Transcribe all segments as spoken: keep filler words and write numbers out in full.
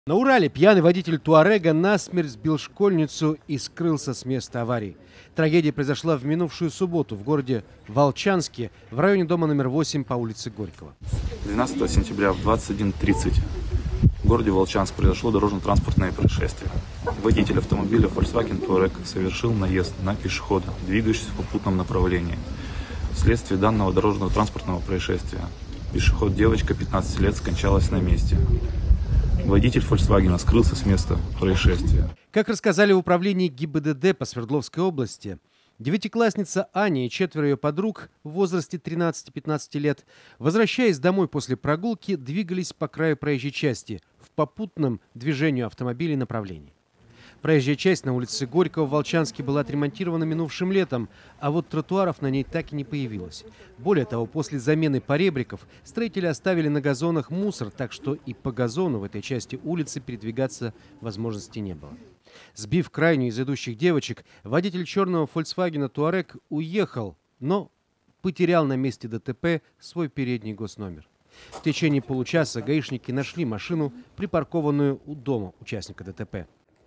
На Урале пьяный водитель Туарега насмерть сбил школьницу и скрылся с места аварии. Трагедия произошла в минувшую субботу в городе Волчанске, в районе дома номер восемь по улице Горького. двенадцатого сентября в двадцать один тридцать в городе Волчанск произошло дорожно-транспортное происшествие. Водитель автомобиля Volkswagen Touareg совершил наезд на пешехода, двигающегося в попутном направлении. Вследствие данного дорожного транспортного происшествия пешеход девочка пятнадцати лет скончалась на месте. Водитель Volkswagen скрылся с места происшествия. Как рассказали в управлении ГИБДД по Свердловской области, девятиклассница Аня и четверо ее подруг в возрасте тринадцати-пятнадцати лет, возвращаясь домой после прогулки, двигались по краю проезжей части в попутном движению автомобилей направлении. Проезжая часть на улице Горького в Волчанске была отремонтирована минувшим летом, а вот тротуаров на ней так и не появилось. Более того, после замены поребриков строители оставили на газонах мусор, так что и по газону в этой части улицы передвигаться возможности не было. Сбив крайнюю из идущих девочек, водитель черного Volkswagen Touareg уехал, но потерял на месте ДТП свой передний госномер. В течение получаса гаишники нашли машину, припаркованную у дома участника ДТП.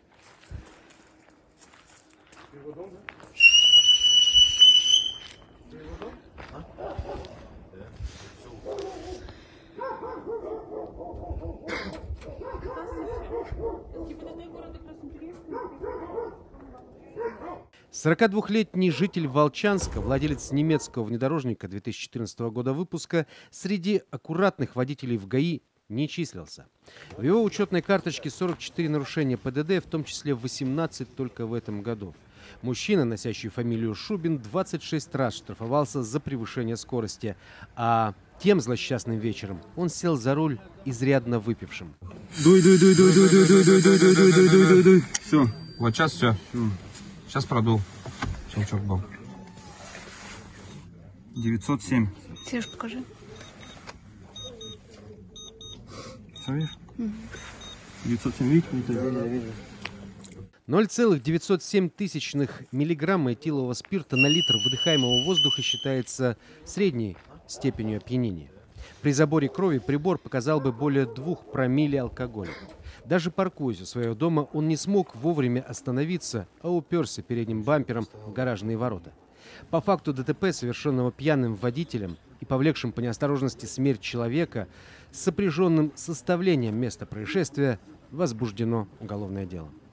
сорокадвухлетний житель Волчанска, владелец немецкого внедорожника две тысячи четырнадцатого года выпуска, среди аккуратных водителей в ГАИ не числился. В его учетной карточке сорок четыре нарушения ПДД, в том числе восемнадцать только в этом году. Мужчина, носящий фамилию Шубин, двадцать шесть раз штрафовался за превышение скорости, а тем злосчастным вечером он сел за руль изрядно выпившим. Дуй, дуй, дуй, дуй, дуй, дуй, дуй, дуй, дуй, дуй, дуй, дуй, дуй, дуй, дуй. Все. Вот сейчас все. Сейчас продул. Щелчок был. девятьсот семь. Сереж, покажи. Все, видишь? девятьсот семь, видишь? ноль целых девятьсот семь тысячных миллиграмма этилового спирта на литр выдыхаемого воздуха считается средней степенью опьянения. При заборе крови прибор показал бы более двух промилле алкоголя. Даже паркуясь у своего дома, он не смог вовремя остановиться, а уперся передним бампером в гаражные ворота. По факту ДТП, совершенного пьяным водителем и повлекшим по неосторожности смерть человека, с сопряженным составлением места происшествия возбуждено уголовное дело.